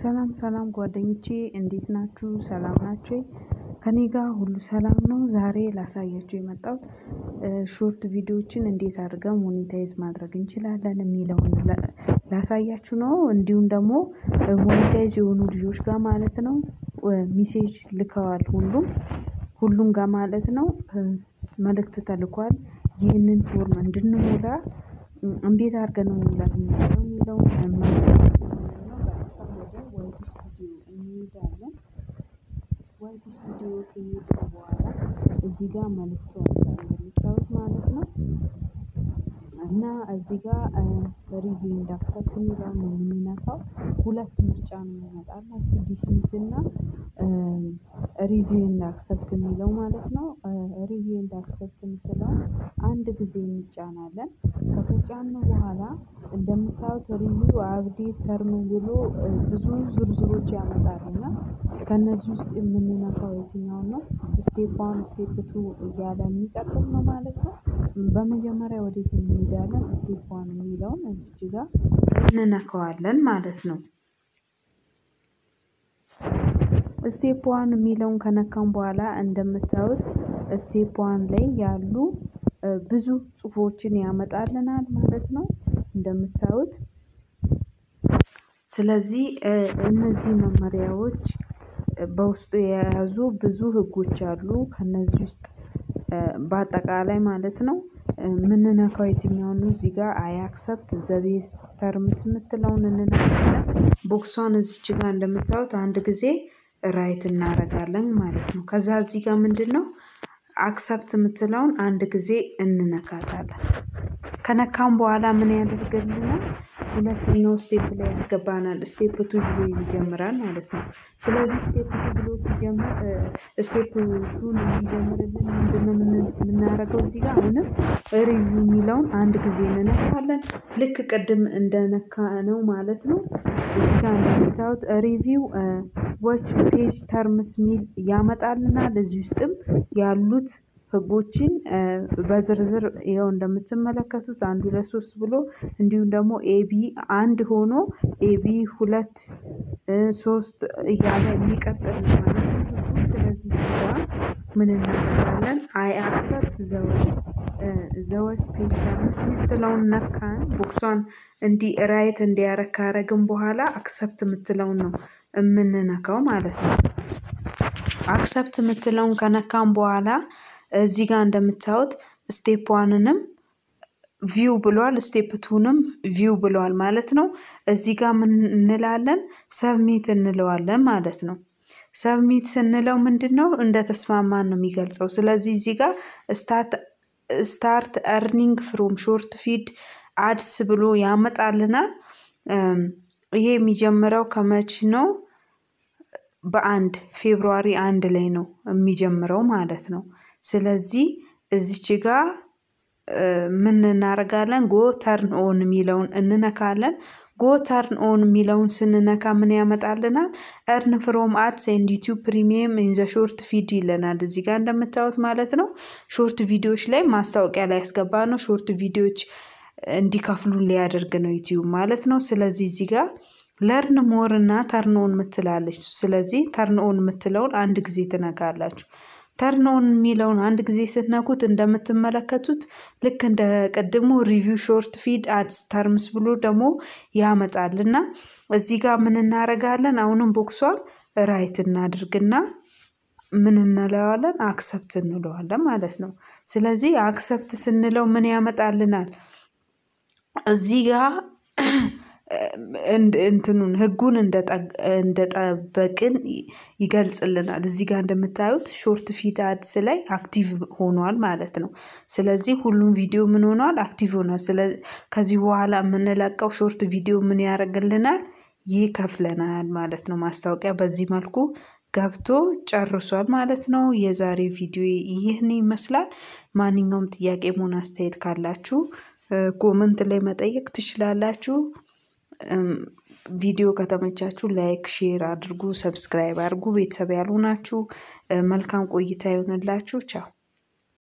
ሰላም ጓደኞቼ እንዴት ናችሁ? ሰላም ናችሁ? ከኔ ጋር ሁሉ ሰላም ነው። ዛሬ ላሳያችሁ የመጣሁት ሾርት ቪዲዮዎችን እንዴት አድርገን ሞኔታይዝ ማድረግ እንችላለን የሚለውን ላሳያችሁ ነው። እንዲሁም ደግሞ ሞኔታይዝ የሆኑ ልጆች ጋር ማለት ነው ሜሴጅ ልከዋል ሁሉም ጋር ማለት ነው መልእክት ተልኳል። ይህንን ፎርም እንድንሞላ እንዴት አድርገን ነው መሙላት የምንችለው የሚለውን ዋይት ስቱዲዮ ከሄድን በኋላ እዚህ ጋር መልእክቱ አለ እንደምታዩት ማለት ነው። እና እዚህ ጋር ሪቪው ኤንድ አክሰፕት የሚለውን ነው የምንነካው። ሁለት ምርጫ ነው የሚመጣላችሁ ዲስሚስ እና ሪቪው ኤንድ አክሰፕት የሚለው ማለት ነው። ሪቪው ኤንድ አክሰፕት የምትለው አንድ ጊዜ እንጫናለን። ከተጫነው በኋላ እንደምታዩት ሪቪው አፕዴት ተርም ብሎ ብዙ ዝርዝሮች ያመጣልና ከነዚህ ውስጥ የምንነካው የትኛውን ነው? ስቴፕ 1 ስቴፕ 2 እያለ የሚቀጥል ነው ማለት ነው። በመጀመሪያ ወዴት እንሄዳለን? ስቴፕ 1 የሚለውን እዚህ ጋር እንነካዋለን ማለት ነው። ስቴፕ 1 የሚለውን ከነካን በኋላ እንደምታዩት ስቴፕ 1 ላይ ያሉ ብዙ ጽሁፎችን ያመጣልናል ማለት ነው እንደምታዩት። ስለዚህ እነዚህ መመሪያዎች በውስጡ የያዙ ብዙ ህጎች አሉ። ከነዚህ ውስጥ በአጠቃላይ ማለት ነው ምንነካው የትኛውን ነው? እዚህ ጋር አይ አክሰፕት ዘ ቤዝ ተርምስ የምትለውን እንነካለን። ቦክሷን እዚች ጋር እንደምታዩት አንድ ጊዜ ራይት እናደርጋለን ማለት ነው። ከዛ እዚህ ጋር ምንድነው አክሰፕት የምትለውን አንድ ጊዜ እንነካታለን። ከነካም በኋላ ምን ያደርግልናል? ሁለተኛው ስቴፕ ላይ ያስገባናል። ስቴፕ 2 ብሎ ይጀምራል ማለት ነው። ስለዚህ ስቴፕ 2 ብሎ ሲጀምር ስቴፕ 2 እንዲጀምርልን ምንድነው የምናደርገው? እዚህ ጋር አሁንም ሪቪው የሚለውን አንድ ጊዜ እንነካለን። ልክ ቅድም እንደነካነው ማለት ነው። እዚህ ጋር እንደምታዩት ሪቪው ዋች ፔጅ ተርምስ ሚል ያመጣልናል። እዚህ ውስጥም ያሉት ህጎችን በዝርዝር ይኸው እንደምትመለከቱት 1 2 3 ብሎ እንዲሁም ደግሞ ኤቢ 1 ሆኖ ኤቢ 2 3 እያለ የሚቀጥል ማለት ነው። ስለዚህ ጋር ምን እናደርጋለን? አይ አክሰፕት ዘወች ፔጅ ተርምስ የምትለውን ነካን። ቦክሷን ራይት እንዲያረግ ካረግን በኋላ አክሰፕት የምትለውን ነው የምንነካው ማለት ነው። አክሰፕት የምትለውን ከነካን በኋላ እዚህ ጋር እንደምታዩት ስቴፕ 1ንም ቪው ብሏል፣ ስቴፕ 2ንም ቪው ብሏል ማለት ነው። እዚህ ጋር ምን እንላለን? ሰብሚት እንለዋለን ማለት ነው። ሰብሚት ስንለው ምንድነው እንደተስማማን ነው የሚገልጸው። ስለዚህ እዚህ ጋር ስታርት earning from short feed ads ብሎ ያመጣልናል። ይሄ የሚጀምረው ከመቼ ነው? በ1 ፌብሩዋሪ 1 ላይ ነው የሚጀምረው ማለት ነው። ስለዚህ እዚች ጋር ምን እናደርጋለን? ጎ ተርን ኦን የሚለውን እንነካለን። ጎ ተርን ኦን የሚለውን ስንነካ ምን ያመጣልናል? earn from ads and YouTube premium in the short feed ይለናል። እዚህ ጋር እንደምታዩት ማለት ነው ሾርት ቪዲዮዎች ላይ ማስታወቂያ ላይ ያስገባ ነው። ሾርት ቪዲዮዎች እንዲከፍሉን ሊያደርግ ነው ዩቲዩብ ማለት ነው። ስለዚህ እዚህ ጋር ለርን ሞር እና ተርን ኦን ምትላለች። ስለዚህ ተርን ኦን ምትለውን አንድ ጊዜ ትነካላችሁ። ተርን ኦን የሚለውን አንድ ጊዜ ስትነኩት እንደምትመለከቱት ልክ እንደ ቀድሞ ሪቪው ሾርት ፊድ አድስ ተርምስ ብሎ ደግሞ ያመጣልና እዚህ ጋር ምን እናደርጋለን? አሁንም ቦክሷን ራይት እናድርግና ምን እንለዋለን? አክሰፕት እንለዋለን ማለት ነው። ስለዚህ አክሰፕት ስንለው ምን ያመጣልናል? እዚህ ጋር እንትኑን ህጉን እንደጠበቅን ይገልጽልናል። እዚህ ጋር እንደምታዩት ሾርት ፊድ አድስ ላይ አክቲቭ ሆኗል ማለት ነው። ስለዚህ ሁሉም ቪዲዮ ምን ሆኗል? አክቲቭ ሆኗል። ስለዚህ ከዚህ በኋላ የምንለቀው ሾርት ቪዲዮ ምን ያደርግልናል? ይከፍለናል ማለት ነው። ማስታወቂያ በዚህ መልኩ ገብቶ ጨርሷል ማለት ነው። የዛሬ ቪዲዮ ይህን ይመስላል። ማንኛውም ጥያቄ ሆነ አስተያየት ካላችሁ ኮሜንት ላይ መጠየቅ ትችላላችሁ። ቪዲዮ ከተመቻችሁ ላይክ ሼር አድርጉ፣ ሰብስክራይብ አድርጉ። ቤተሰብ ያልሆናችሁ መልካም ቆይታ ይሁንላችሁ። ቻው።